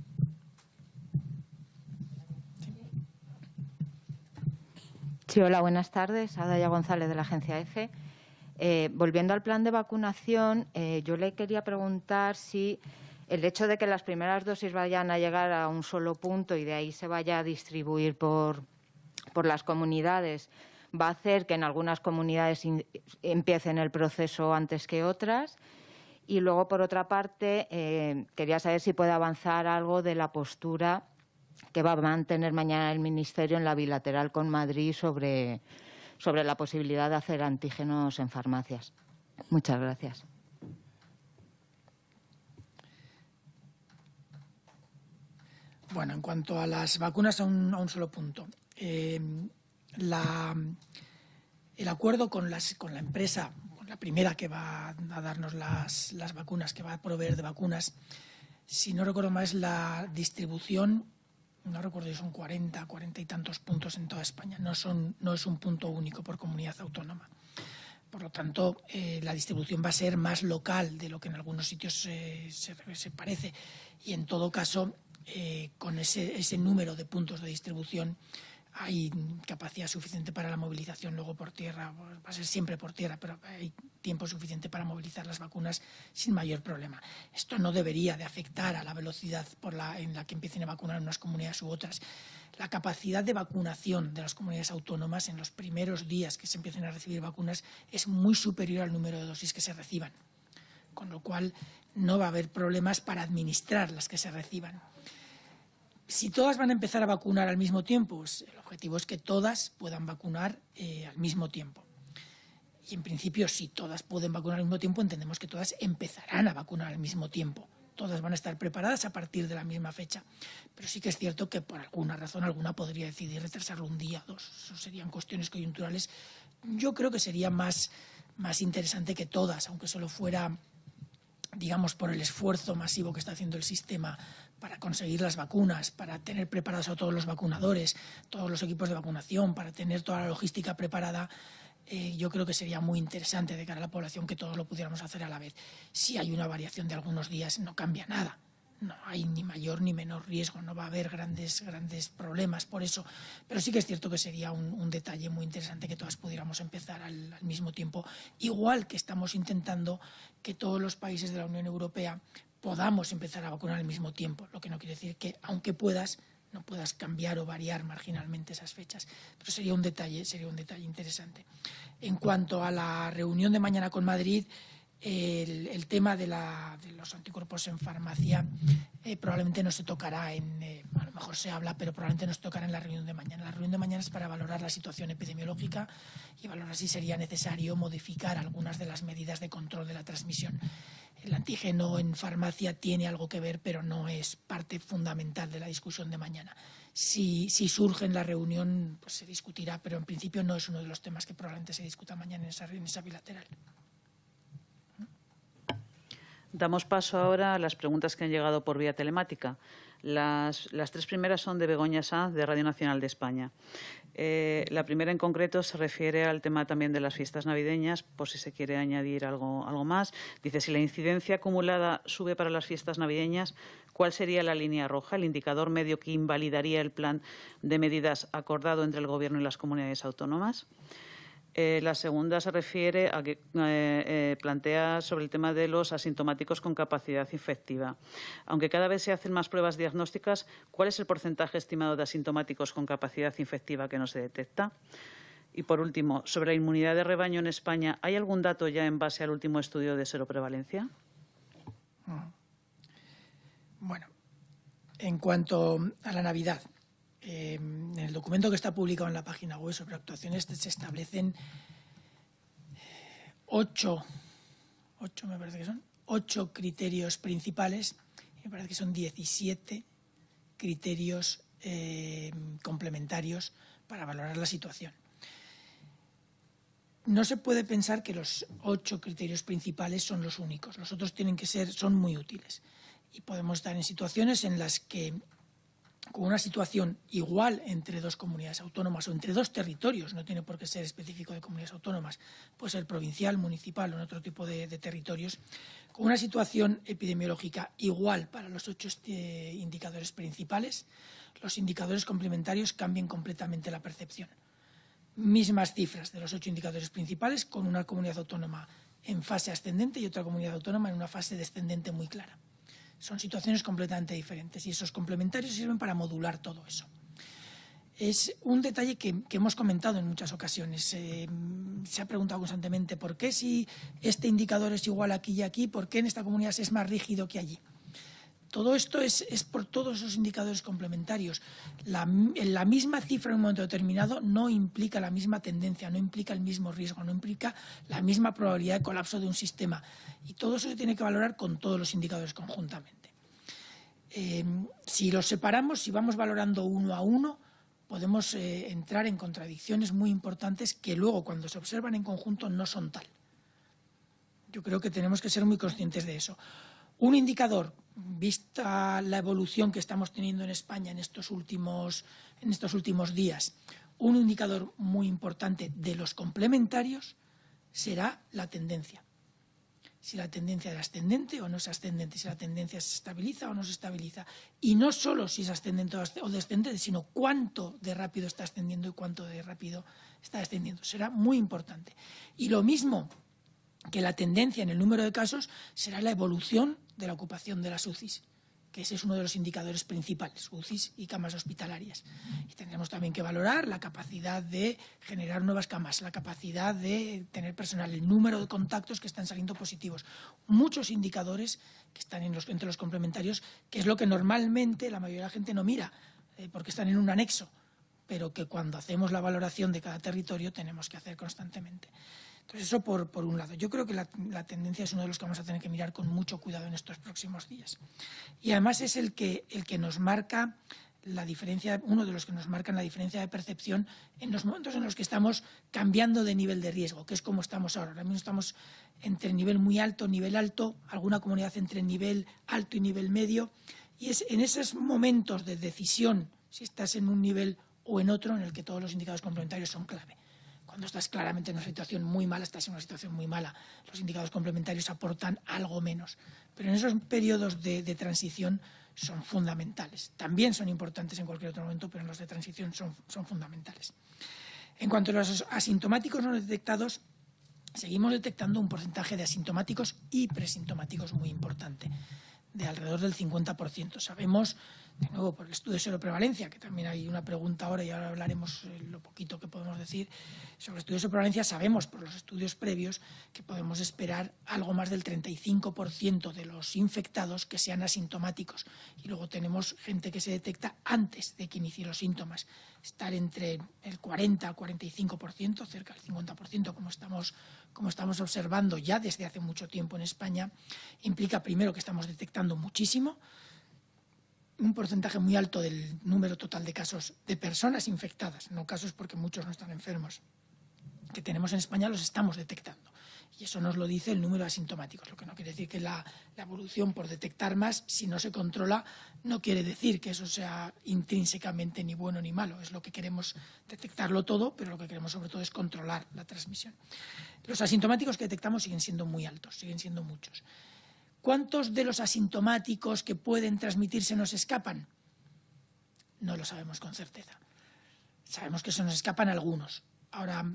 Sí, hola, buenas tardes. Adaya González, de la agencia EFE. Volviendo al plan de vacunación, yo le quería preguntar si el hecho de que las primeras dosis vayan a llegar a un solo punto y de ahí se vaya a distribuir por las comunidades va a hacer que en algunas comunidades empiecen el proceso antes que otras. Y luego, por otra parte, quería saber si puede avanzar algo de la postura que va a mantener mañana el Ministerio en la bilateral con Madrid sobre la posibilidad de hacer antígenos en farmacias. Muchas gracias. Bueno, en cuanto a las vacunas, a un solo punto. El acuerdo con la empresa, con la primera que va a darnos las vacunas, que va a proveer de vacunas, si no recuerdo mal, es la distribución, no recuerdo si son 40 y tantos puntos en toda España. No es un punto único por comunidad autónoma. Por lo tanto, la distribución va a ser más local de lo que en algunos sitios se parece. Y en todo caso, con ese número de puntos de distribución hay capacidad suficiente para la movilización luego por tierra. Va a ser siempre por tierra, pero hay tiempo suficiente para movilizar las vacunas sin mayor problema. Esto no debería de afectar a la velocidad en la que empiecen a vacunar unas comunidades u otras. La capacidad de vacunación de las comunidades autónomas en los primeros días que se empiecen a recibir vacunas es muy superior al número de dosis que se reciban, con lo cual no va a haber problemas para administrar las que se reciban. Si todas van a empezar a vacunar al mismo tiempo, pues el objetivo es que todas puedan vacunar al mismo tiempo. Y en principio, si todas pueden vacunar al mismo tiempo, entendemos que todas empezarán a vacunar al mismo tiempo. Todas van a estar preparadas a partir de la misma fecha. Pero sí que es cierto que por alguna razón alguna podría decidir retrasarlo un día, 2. Eso serían cuestiones coyunturales. Yo creo que sería más interesante que todas, aunque solo fuera, digamos, por el esfuerzo masivo que está haciendo el sistema para conseguir las vacunas, para tener preparados a todos los vacunadores, todos los equipos de vacunación, para tener toda la logística preparada. Yo creo que sería muy interesante de cara a la población que todos lo pudiéramos hacer a la vez. Si hay una variación de algunos días, no cambia nada. No hay ni mayor ni menor riesgo, no va a haber grandes problemas por eso. Pero sí que es cierto que sería un detalle muy interesante que todas pudiéramos empezar al mismo tiempo. Igual que estamos intentando que todos los países de la Unión Europea podamos empezar a vacunar al mismo tiempo, lo que no quiere decir que, aunque no puedas cambiar o variar marginalmente esas fechas. Pero sería un detalle interesante. En cuanto a la reunión de mañana con Madrid, el tema de los anticuerpos en farmacia probablemente no se tocará a lo mejor se habla, pero probablemente no se tocará en la reunión de mañana. La reunión de mañana es para valorar la situación epidemiológica y valorar si sería necesario modificar algunas de las medidas de control de la transmisión. El antígeno en farmacia tiene algo que ver, pero no es parte fundamental de la discusión de mañana. Si surge en la reunión, pues se discutirá, pero en principio no es uno de los temas que probablemente se discuta mañana en esa bilateral. Damos paso ahora a las preguntas que han llegado por vía telemática. Las 3 primeras son de Begoña Sanz, de Radio Nacional de España. La primera en concreto se refiere al tema también de las fiestas navideñas, por si se quiere añadir algo más. Dice, si la incidencia acumulada sube para las fiestas navideñas, ¿cuál sería la línea roja, el indicador medio que invalidaría el plan de medidas acordado entre el Gobierno y las comunidades autónomas? La segunda se refiere a que plantea sobre el tema de los asintomáticos con capacidad infectiva. Aunque cada vez se hacen más pruebas diagnósticas, ¿cuál es el porcentaje estimado de asintomáticos con capacidad infectiva que no se detecta? Y, por último, sobre la inmunidad de rebaño en España, ¿hay algún dato ya en base al último estudio de seroprevalencia? Bueno, en cuanto a la Navidad, en el documento que está publicado en la página web sobre actuaciones se establecen 8 criterios principales, y me parece que son 17 criterios complementarios para valorar la situación. No se puede pensar que los 8 criterios principales son los únicos. Los otros son muy útiles. Y podemos estar en situaciones en las que, con una situación igual entre 2 comunidades autónomas o entre 2 territorios, no tiene por qué ser específico de comunidades autónomas, puede ser provincial, municipal o en otro tipo de territorios, con una situación epidemiológica igual para los 8 indicadores principales, los indicadores complementarios cambian completamente la percepción. Mismas cifras de los 8 indicadores principales, con una comunidad autónoma en fase ascendente y otra comunidad autónoma en una fase descendente muy clara. Son situaciones completamente diferentes y esos complementarios sirven para modular todo eso. Es un detalle que hemos comentado en muchas ocasiones. Se ha preguntado constantemente por qué si este indicador es igual aquí y aquí, por qué en esta comunidad es más rígido que allí. todo esto es por todos esos indicadores complementarios. La misma cifra en un momento determinado no implica la misma tendencia, no implica el mismo riesgo, no implica la misma probabilidad de colapso de un sistema. Y todo eso se tiene que valorar con todos los indicadores conjuntamente. Si los separamos, si vamos valorando uno a uno, podemos entrar en contradicciones muy importantes que luego, cuando se observan en conjunto, no son tal. Yo creo que tenemos que ser muy conscientes de eso. Un indicador, vista la evolución que estamos teniendo en España en estos últimos días, un indicador muy importante de los complementarios será la tendencia. Si la tendencia es ascendente o no es ascendente, si la tendencia se estabiliza o no se estabiliza. Y no solo si es ascendente o descendente, sino cuánto de rápido está ascendiendo y cuánto de rápido está descendiendo. Será muy importante. Y lo mismo que la tendencia en el número de casos será la evolución de la ocupación de las UCIs, que ese es uno de los indicadores principales, UCIs y camas hospitalarias. Y tendremos también que valorar la capacidad de generar nuevas camas, la capacidad de tener personal, el número de contactos que están saliendo positivos. Muchos indicadores que están entre los complementarios, que es lo que normalmente la mayoría de la gente no mira, porque están en un anexo, pero que cuando hacemos la valoración de cada territorio tenemos que hacer constantemente. Entonces, eso por un lado. Yo creo que la tendencia es uno de los que vamos a tener que mirar con mucho cuidado en estos próximos días. Y además es el que nos marca la diferencia, uno de los que nos marcan la diferencia de percepción en los momentos en los que estamos cambiando de nivel de riesgo, que es como estamos ahora. Ahora mismo estamos entre nivel muy alto, nivel alto, alguna comunidad entre nivel alto y nivel medio. Y es en esos momentos de decisión, si estás en un nivel o en otro, en el que todos los indicadores complementarios son clave. Cuando estás claramente en una situación muy mala, estás en una situación muy mala. Los indicadores complementarios aportan algo menos. Pero en esos periodos de transición son fundamentales. También son importantes en cualquier otro momento, pero en los de transición son fundamentales. En cuanto a los asintomáticos no detectados, seguimos detectando un porcentaje de asintomáticos y presintomáticos muy importante, de alrededor del 50%. Sabemos, de nuevo, por el estudio de seroprevalencia, que también hay una pregunta ahora y ahora hablaremos lo poquito que podemos decir sobre el estudio de seroprevalencia, sabemos por los estudios previos que podemos esperar algo más del 35% de los infectados que sean asintomáticos. Y luego tenemos gente que se detecta antes de que inicie los síntomas. Estar entre el 40 al 45%, cerca del 50%, como estamos observando ya desde hace mucho tiempo en España, implica primero que estamos detectando muchísimo, un porcentaje muy alto del número total de casos de personas infectadas, no casos porque muchos no están enfermos, que tenemos en España los estamos detectando. Y eso nos lo dice el número de asintomáticos, lo que no quiere decir que la evolución por detectar más, si no se controla, no quiere decir que eso sea intrínsecamente ni bueno ni malo. Es lo que queremos, detectarlo todo, pero lo que queremos sobre todo es controlar la transmisión. Los asintomáticos que detectamos siguen siendo muy altos, siguen siendo muchos. ¿Cuántos de los asintomáticos que pueden transmitirse nos escapan? No lo sabemos con certeza. Sabemos que se nos escapan algunos. Ahora,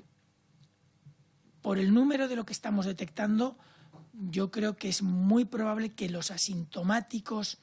por el número de lo que estamos detectando, yo creo que es muy probable que los asintomáticos,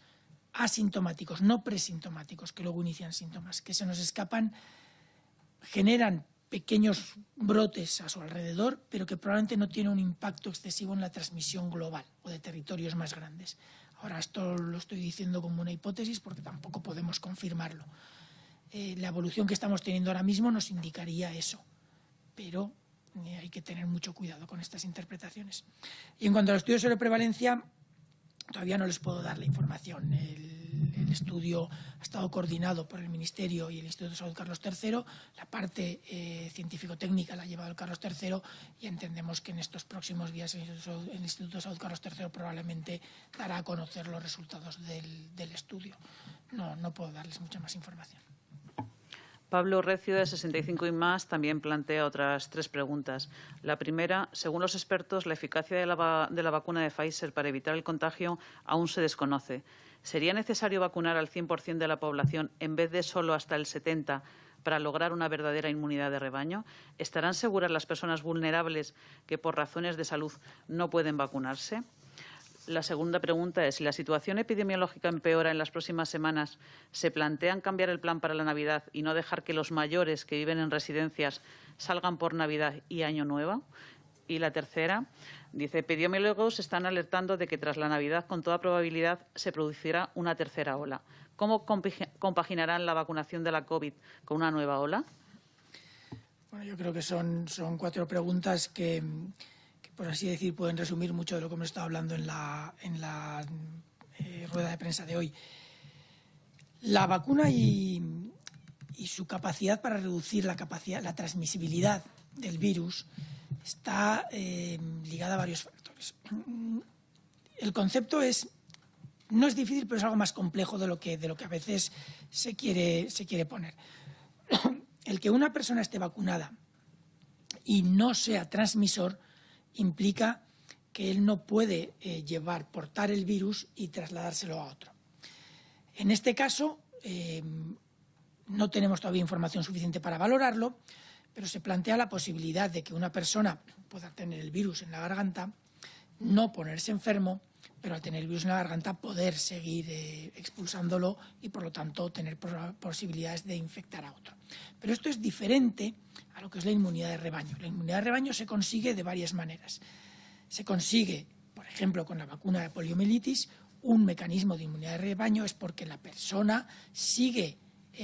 no presintomáticos, que luego inician síntomas, que se nos escapan, generan pequeños brotes a su alrededor, pero que probablemente no tienen un impacto excesivo en la transmisión global o de territorios más grandes. Ahora, esto lo estoy diciendo como una hipótesis porque tampoco podemos confirmarlo. La evolución que estamos teniendo ahora mismo nos indicaría eso, pero hay que tener mucho cuidado con estas interpretaciones. Y en cuanto al estudio sobre prevalencia, todavía no les puedo dar la información. El estudio ha estado coordinado por el Ministerio y el Instituto de Salud Carlos III. La parte científico-técnica la ha llevado el Carlos III y entendemos que en estos próximos días el Instituto de Salud Carlos III probablemente dará a conocer los resultados del estudio. No puedo darles mucha más información. Pablo Recio, de 65 y más, también plantea otras 3 preguntas. La primera, según los expertos, la eficacia de la vacuna de Pfizer para evitar el contagio aún se desconoce. ¿Sería necesario vacunar al 100% de la población en vez de solo hasta el 70% para lograr una verdadera inmunidad de rebaño? ¿Estarán seguras las personas vulnerables que por razones de salud no pueden vacunarse? La segunda pregunta es, si la situación epidemiológica empeora en las próximas semanas, ¿se plantean cambiar el plan para la Navidad y no dejar que los mayores que viven en residencias salgan por Navidad y Año Nuevo? Y la tercera, dice, epidemiólogos están alertando de que tras la Navidad, con toda probabilidad, se producirá una tercera ola. ¿Cómo compaginarán la vacunación de la COVID con una nueva ola? Bueno, yo creo que son 4 preguntas que, por así decir, pueden resumir mucho de lo que hemos estado hablando en la rueda de prensa de hoy. La vacuna y su capacidad para reducir la transmisibilidad del virus está ligada a varios factores. El concepto no es difícil, pero es algo más complejo de lo que a veces se quiere poner. El que una persona esté vacunada y no sea transmisor implica que él no puede portar el virus y trasladárselo a otro. En este caso, no tenemos todavía información suficiente para valorarlo, pero se plantea la posibilidad de que una persona pueda tener el virus en la garganta, no ponerse enfermo, pero al tener el virus en la garganta poder seguir expulsándolo y, por lo tanto, tener posibilidades de infectar a otro. Pero esto es diferente a lo que es la inmunidad de rebaño. La inmunidad de rebaño se consigue de varias maneras. Se consigue, por ejemplo, con la vacuna de poliomielitis. Un mecanismo de inmunidad de rebaño es porque la persona sigue,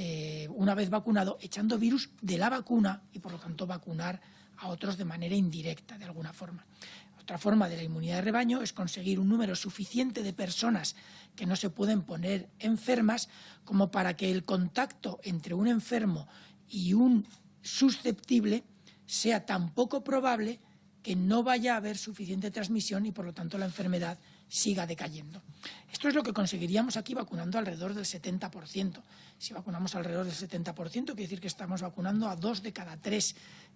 una vez vacunado, echando virus de la vacuna y, por lo tanto, vacunar a otros de manera indirecta, de alguna forma. Otra forma de la inmunidad de rebaño es conseguir un número suficiente de personas que no se pueden poner enfermas como para que el contacto entre un enfermo y un susceptible sea tan poco probable que no vaya a haber suficiente transmisión y, por lo tanto, la enfermedad siga decayendo. Esto es lo que conseguiríamos aquí vacunando alrededor del 70%. Si vacunamos alrededor del 70%, quiere decir que estamos vacunando a 2 de cada 3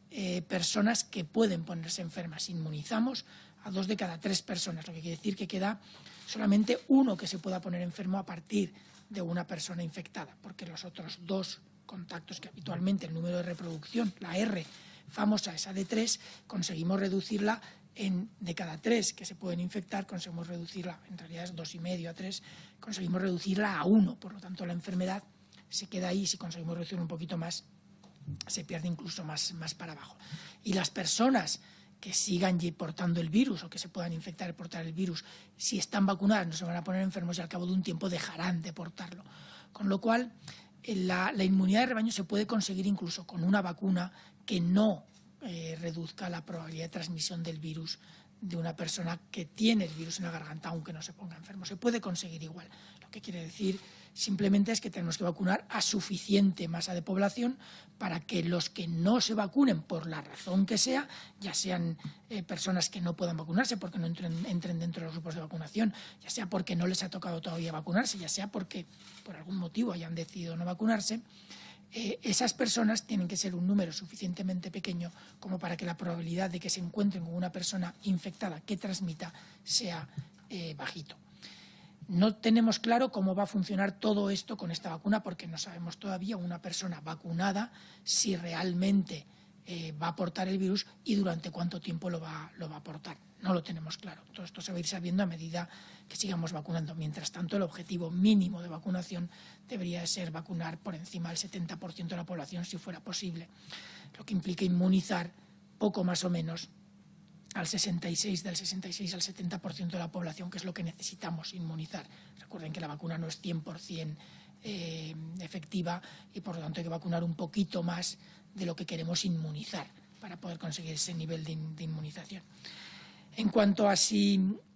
personas que pueden ponerse enfermas. Inmunizamos a 2 de cada 3 personas, lo que quiere decir que queda solamente uno que se pueda poner enfermo a partir de una persona infectada, porque los otros 2 contactos que habitualmente el número de reproducción, la R famosa, esa de 3, conseguimos reducirla de cada 3 que se pueden infectar, conseguimos reducirla, en realidad es 2,5 a 3, conseguimos reducirla a 1, por lo tanto la enfermedad se queda ahí. Si conseguimos reducirla un poquito más, se pierde incluso más para abajo. Y las personas que sigan portando el virus o que se puedan infectar y portar el virus, si están vacunadas no se van a poner enfermos y al cabo de un tiempo dejarán de portarlo. Con lo cual, la inmunidad de rebaño se puede conseguir incluso con una vacuna que no reduzca la probabilidad de transmisión del virus de una persona que tiene el virus en la garganta, aunque no se ponga enfermo. Se puede conseguir igual. Lo que quiere decir simplemente es que tenemos que vacunar a suficiente masa de población para que los que no se vacunen, por la razón que sea, ya sean personas que no puedan vacunarse porque no entren dentro de los grupos de vacunación, ya sea porque no les ha tocado todavía vacunarse, ya sea porque por algún motivo hayan decidido no vacunarse, esas personas tienen que ser un número suficientemente pequeño como para que la probabilidad de que se encuentren con una persona infectada que transmita sea bajito. No tenemos claro cómo va a funcionar todo esto con esta vacuna porque no sabemos todavía una persona vacunada si realmente va a aportar el virus y durante cuánto tiempo lo va a aportar. No lo tenemos claro. Todo esto se va a ir sabiendo a medida que sigamos vacunando. Mientras tanto, el objetivo mínimo de vacunación debería ser vacunar por encima del 70% de la población si fuera posible, lo que implica inmunizar poco más o menos del 66 al 70% de la población, que es lo que necesitamos inmunizar. Recuerden que la vacuna no es 100% efectiva y, por lo tanto, hay que vacunar un poquito más de lo que queremos inmunizar para poder conseguir ese nivel de inmunización. En cuanto a si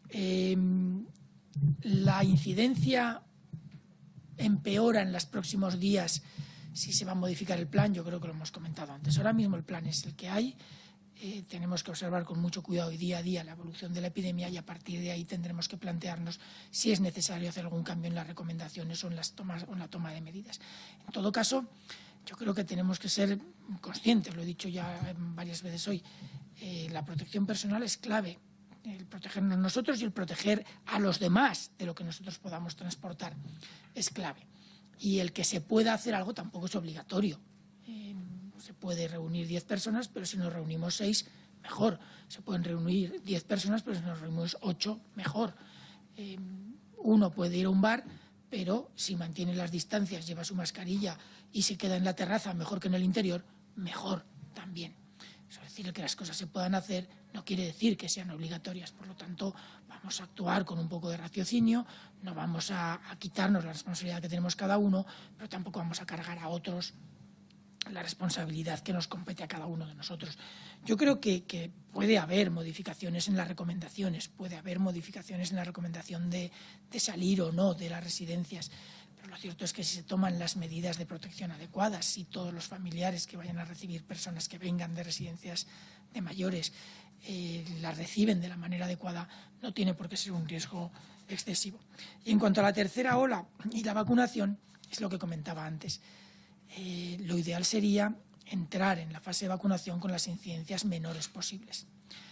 la incidencia empeora en los próximos días, si se va a modificar el plan, yo creo que lo hemos comentado antes. Ahora mismo el plan es el que hay. Tenemos que observar con mucho cuidado y día a día la evolución de la epidemia y a partir de ahí tendremos que plantearnos si es necesario hacer algún cambio en las recomendaciones o en la toma de medidas. En todo caso, yo creo que tenemos que ser conscientes, lo he dicho ya varias veces hoy, la protección personal es clave, el protegernos nosotros y el proteger a los demás de lo que nosotros podamos transportar es clave. Y el que se pueda hacer algo tampoco es obligatorio. Se puede reunir 10 personas, pero si nos reunimos 6, mejor. Se pueden reunir 10 personas, pero si nos reunimos 8, mejor. Uno puede ir a un bar, pero si mantiene las distancias, lleva su mascarilla y se queda en la terraza mejor que en el interior, mejor también. Es decir, que las cosas se puedan hacer, no quiere decir que sean obligatorias. Por lo tanto, vamos a actuar con un poco de raciocinio, no vamos a quitarnos la responsabilidad que tenemos cada uno, pero tampoco vamos a cargar a otros la responsabilidad que nos compete a cada uno de nosotros. Yo creo que puede haber modificaciones en las recomendaciones, puede haber modificaciones en la recomendación de salir o no de las residencias, pero lo cierto es que si se toman las medidas de protección adecuadas, si todos los familiares que vayan a recibir personas que vengan de residencias de mayores las reciben de la manera adecuada, no tiene por qué ser un riesgo excesivo. Y en cuanto a la tercera ola y la vacunación, es lo que comentaba antes. Lo ideal sería entrar en la fase de vacunación con las incidencias menores posibles.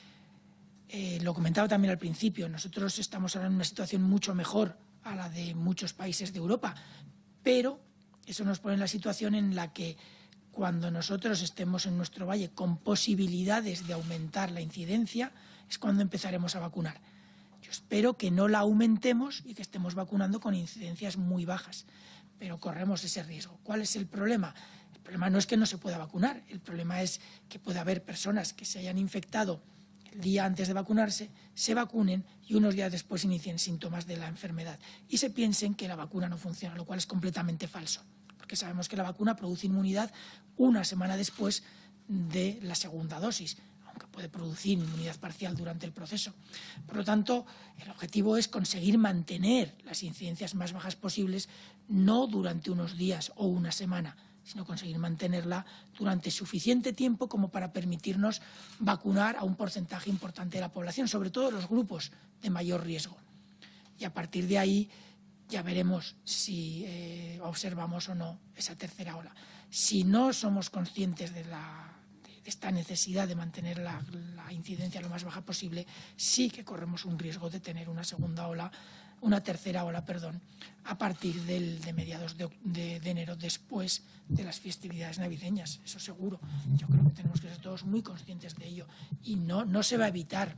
Lo comentaba también al principio, nosotros estamos ahora en una situación mucho mejor a la de muchos países de Europa, pero eso nos pone en la situación en la que cuando nosotros estemos en nuestro valle con posibilidades de aumentar la incidencia, es cuando empezaremos a vacunar. Yo espero que no la aumentemos y que estemos vacunando con incidencias muy bajas, pero corremos ese riesgo. ¿Cuál es el problema? El problema no es que no se pueda vacunar, el problema es que puede haber personas que se hayan infectado el día antes de vacunarse, se vacunen y unos días después inicien síntomas de la enfermedad y se piensen que la vacuna no funciona, lo cual es completamente falso, porque sabemos que la vacuna produce inmunidad una semana después de la segunda dosis, aunque puede producir inmunidad parcial durante el proceso. Por lo tanto, el objetivo es conseguir mantener las incidencias más bajas posibles, no durante unos días o una semana, sino conseguir mantenerla durante suficiente tiempo como para permitirnos vacunar a un porcentaje importante de la población, sobre todo los grupos de mayor riesgo. Y a partir de ahí ya veremos si observamos o no esa tercera ola. Si no somos conscientes de esta necesidad de mantener la incidencia lo más baja posible, sí que corremos un riesgo de tener una tercera ola, a partir de mediados de enero, después de las festividades navideñas, eso seguro. Yo creo que tenemos que ser todos muy conscientes de ello y no se va a evitar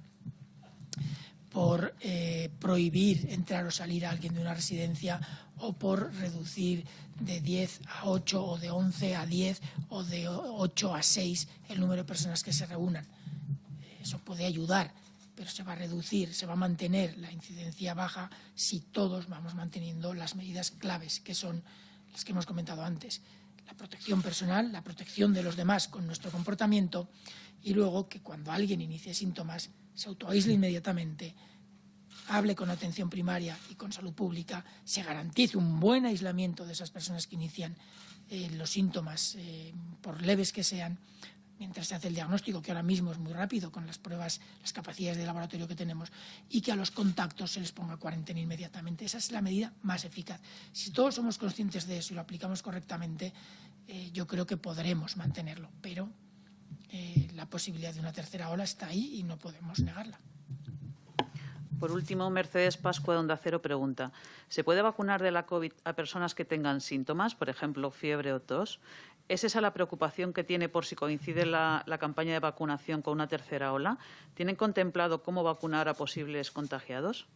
por prohibir entrar o salir a alguien de una residencia o por reducir de 10 a 8 o de 11 a 10 o de 8 a 6 el número de personas que se reúnan. Eso puede ayudar, pero se va a reducir, se va a mantener la incidencia baja si todos vamos manteniendo las medidas claves, que son las que hemos comentado antes. La protección personal, la protección de los demás con nuestro comportamiento y luego que cuando alguien inicie síntomas se autoaísle inmediatamente, hable con atención primaria y con salud pública, se garantice un buen aislamiento de esas personas que inician los síntomas, por leves que sean, mientras se hace el diagnóstico, que ahora mismo es muy rápido con las pruebas, las capacidades de laboratorio que tenemos, y que a los contactos se les ponga cuarentena inmediatamente. Esa es la medida más eficaz. Si todos somos conscientes de eso y lo aplicamos correctamente, yo creo que podremos mantenerlo, pero la posibilidad de una tercera ola está ahí y no podemos negarla. Por último, Mercedes Pascua de Onda Cero pregunta: ¿se puede vacunar de la COVID a personas que tengan síntomas, por ejemplo, fiebre o tos? ¿Es esa la preocupación que tiene por si coincide la campaña de vacunación con una tercera ola? ¿Tienen contemplado cómo vacunar a posibles contagiados?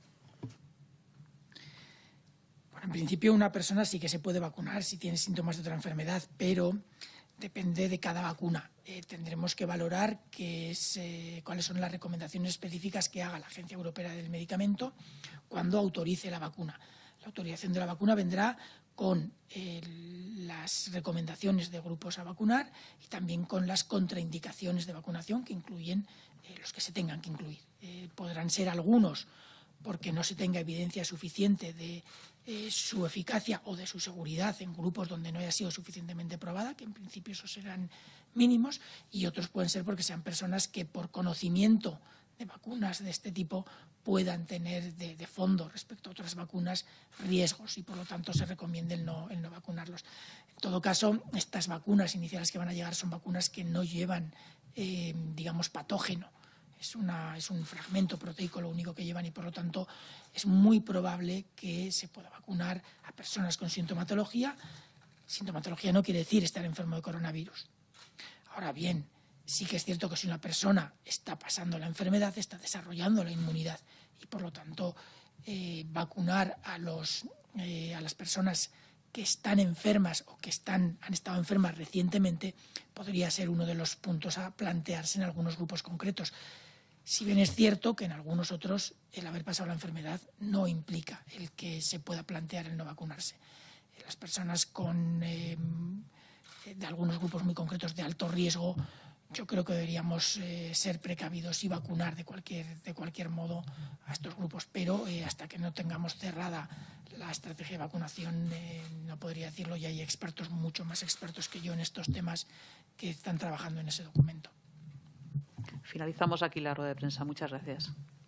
Bueno, en principio, una persona sí que se puede vacunar si tiene síntomas de otra enfermedad, pero depende de cada vacuna. Tendremos que valorar cuáles son las recomendaciones específicas que haga la Agencia Europea del Medicamento cuando autorice la vacuna. La autorización de la vacuna vendrá con las recomendaciones de grupos a vacunar y también con las contraindicaciones de vacunación, que incluyen los que se tengan que incluir. Podrán ser algunos porque no se tenga evidencia suficiente de su eficacia o de su seguridad en grupos donde no haya sido suficientemente probada, que en principio esos serán mínimos, y otros pueden ser porque sean personas que por conocimiento de vacunas de este tipo puedan tener de fondo respecto a otras vacunas riesgos y por lo tanto se recomienda el no vacunarlos. En todo caso, estas vacunas iniciales que van a llegar son vacunas que no llevan, patógeno. Es un fragmento proteico lo único que llevan y por lo tanto es muy probable que se pueda vacunar a personas con sintomatología. Sintomatología no quiere decir estar enfermo de coronavirus. Ahora bien, sí que es cierto que si una persona está pasando la enfermedad, está desarrollando la inmunidad y por lo tanto vacunar a las personas que están enfermas o que han estado enfermas recientemente podría ser uno de los puntos a plantearse en algunos grupos concretos. Si bien es cierto que en algunos otros el haber pasado la enfermedad no implica el que se pueda plantear el no vacunarse. Las personas de algunos grupos muy concretos de alto riesgo, yo creo que deberíamos ser precavidos y vacunar de cualquier modo a estos grupos, pero hasta que no tengamos cerrada la estrategia de vacunación no podría decirlo, y hay expertos, mucho más expertos que yo en estos temas, que están trabajando en ese documento. Finalizamos aquí la rueda de prensa. Muchas gracias.